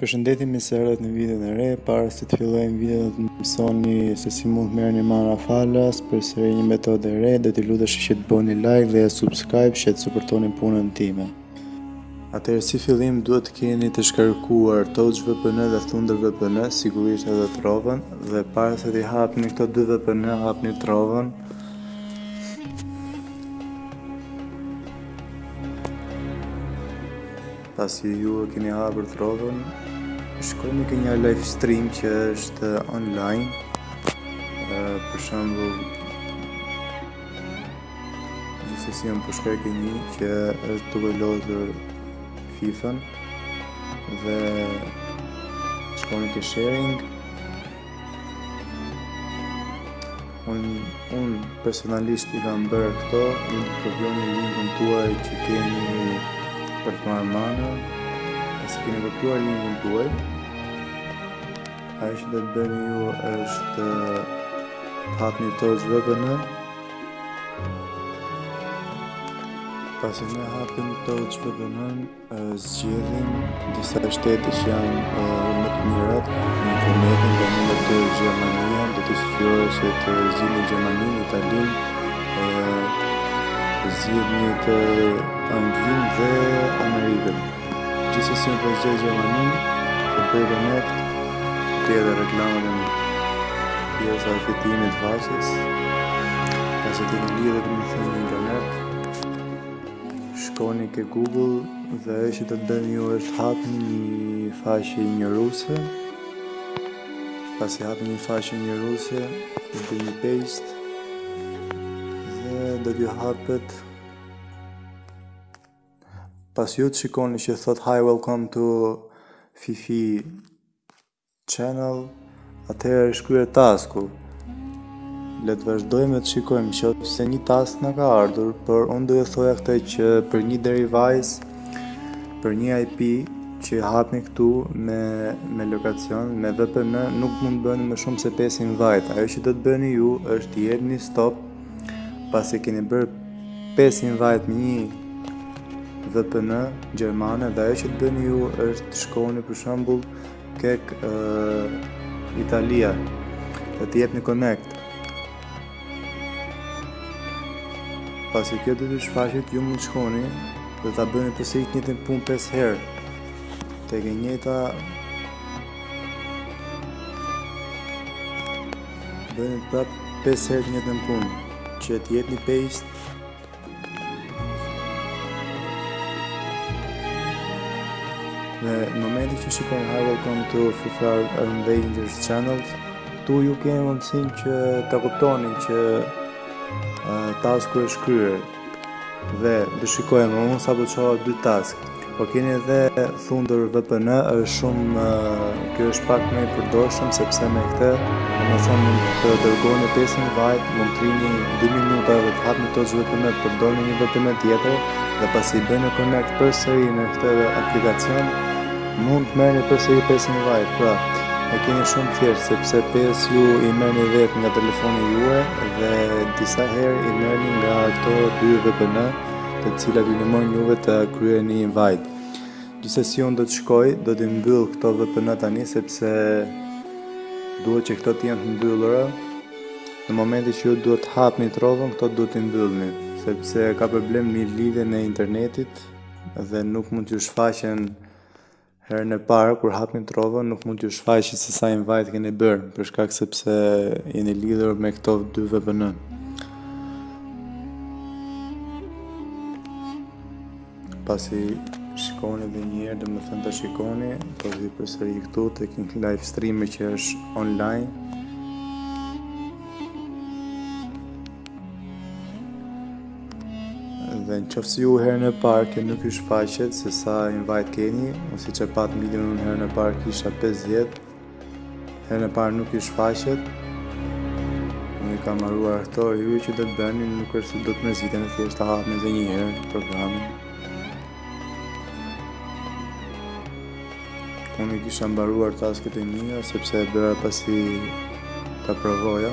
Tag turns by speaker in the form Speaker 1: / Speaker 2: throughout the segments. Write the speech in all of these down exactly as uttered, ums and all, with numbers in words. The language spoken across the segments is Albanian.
Speaker 1: Përshëndetje, mirë se erdhët në videon e re. Para se të fillojmë videon, do të mësoni se si mund të merrni mana falas. Përsëri një metodë e re, do t'i lutesh që të bëni like dhe subscribe që të suportoni punën time. Atëherë, si fillim duhet të keni të shkarkuar TouchVPN dhe ThunderVPN, sigurisht edhe Trovën, dhe para se t'i hapni këto dy V P N, hapni Trovën. Pasi ju e keni hapur Trovën, shkojni ke një live stream që është online. Për shembull, gjithsesi unë po shkoj ke një që është duke lodhur FIFA-n dhe shkojni ke sharing. Unë un personalisht i kam bërë këto, ju të kopjoni linkun tuaj që keni për të marrë mana. Pasi keni kopjuar linkun tuaj, ajo që do të bëni ju është të hapni TouchVPN. Pasi ne hapim TouchVPN, zgjedhim disa shtete që janë më të mirat në internetin, dhe në të Gjermania, do të sugjeroj se të zgjidhni Gjermaninë, Italinë, zgjidhni të Anglinë dhe Amerikën. Gjithsesi unë po zgjedh Gjermaninë, e bëj connect, të edhe reklamën e pjesa e fitimit faqes. Pasi të një lidhët me thënë në internet, shkoni ke Google dhe ajo që do të bëni ju është hapni një faqe injoruese. Pasi hapni një faqe injoruese, bëni paste dhe do t'ju hapet. Pas ju të shikoni që thot hi, welcome to Fifi channel, atëherë shkryer tasku. Le të vazhdojmë të shikojmë që se një task na ka ardhur, por unë do të thoja këtë që për një device, për një I P që hapni këtu me me lokacion, me V P N, nuk mund të bëni më shumë se pesë invite. Ajo që do të bëni ju është të jepni stop pasi keni bërë pesë invite me një V P N gjermane, dhe ajo që të bëni ju është të shkoni për shembull kek uh, Italia dhe të jepni connect. Pasi kjo do të shfaqet, ju mund të shkoni dhe ta bëni përsëri të njëjtën punë pesë herë. Tek e njëjta bëni prap pesë herë të njëjtën punë, që të jepni paste. Në momentin që shikoni hi, welcome to FIFA Avengers channel, tu ju keni mundësinë që ta kuptoni që uh, tasku është kryer. Dhe do shikojmë, unë sapo çova dy task, po keni edhe ThunderVPN, është shumë uh, kjo është pak më i përdorshëm sepse me këtë, domethënë të dërgoni pesë invite, mund të rini dy minuta dhe të hapni TouchVPN, të përdorni një V P N tjetër dhe pasi bëni connect përsëri në këtë aplikacion, mund të merrni përsëri pesë invite. Pra, e keni shumë thjesht sepse pesë ju i merrni vetë nga telefoni juaj dhe disa herë i merrni nga ato dy V P N, të cilat ju ndihmojnë juve të kryeni invite. Gjithsesi unë do të shkoj, do të mbyll këto V P N tani sepse duhet që këto të jenë të mbyllura. Në momentin që ju duhet të hapni Trovën, këto duhet të mbyllni, sepse ka problem në lidhjen e internetit dhe nuk mund t'ju shfaqen herën e parë kur hapni Trovën, nuk mund t'ju shfaqet se sa invite keni bërë, për shkak sepse jeni lidhur me këto dy V P N. Pasi shikoni edhe një herë, domethënë ta shikoni, po vi përsëri këtu tek një live stream që është online. Dhe në qoftë se ju herën e parë që nuk ju shfaqet se sa invite keni, ose siç e pat videon unë herën e parë kisha pesëdhjetë, herën e parë nuk ju shfaqet, unë i kam harruar këto, ju që do të bëni nuk është se do të mërziteni, thjesht ta hapni edhe një herë programin. Unë i kisha mbaruar tasket e mia sepse e bëra pasi ta provoja.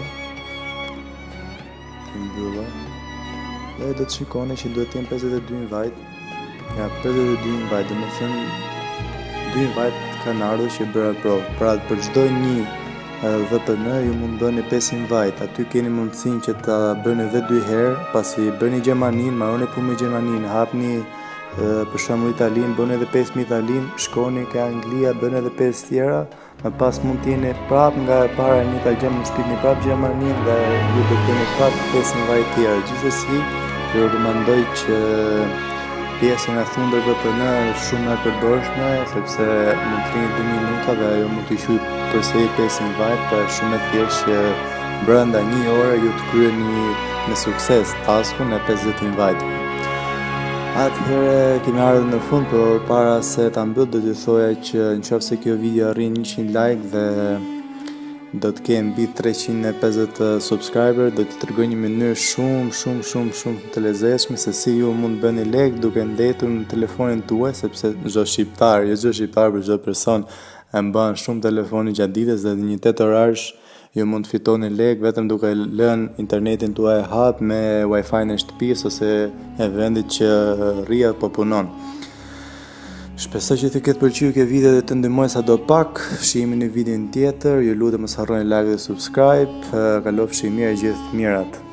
Speaker 1: Të mbylla. Dhe do të shikoni që duhet të jenë pesëdhjetë e dy invite. Ja, pesëdhjetë e dy invite, dhe më thënë dy invite kanë ardhur që bëra provë. Pra për çdo një V P N ju mund bëni pesë invite, aty keni mundësinë që ta bëni edhe dy herë, pasi bëni Gjermaninë, marroni punë me Gjermaninë, hapni për shembull Italinë, bëni edhe pesë me Italinë, shkoni ke Anglia, bëni edhe pesë tjera, më pas mund t'jeni prap nga e para një ta gjem, mund shpitni prap Gjermaninë dhe ju do të bëni prap pesë invite tjera. Gjithsesi, ju rekomandoj që pjesën e fundër V P N është shumë e përbërshme, sepse mund të rini dy minuta dhe ajo mund t'i shuj përsëri pesë invite, pra është shumë e thjeshtë që brenda një ore ju të kryeni me sukses taskun e pesëdhjetë invite. Atëherë kemi ardhur në fund, por para se ta mbyll do t'ju thoja që nëse kjo video arrin njëqind like dhe do të kemë mbi treqind e pesëdhjetë subscriber, do t'i tregoj një mënyrë shumë shumë shumë shumë të lezetshme se si ju mund bëni lek duke ndetur në telefonin tuaj, sepse çdo shqiptar, jo çdo shqiptar, por çdo person e mban shumë telefonin gjatë ditës dhe në një tetë orarsh ju mund të fitoni lek vetëm duke lënë internetin tuaj hap me wifi në shtëpisë ose e vendit që rri apo punon. Shpresoj që të ketë pëlqyer kjo video dhe të ndihmoj sado pak. Shihemi në videon tjetër. Ju lutem mos harroni like dhe subscribe. Kalofshi mirë, gjithë mirat.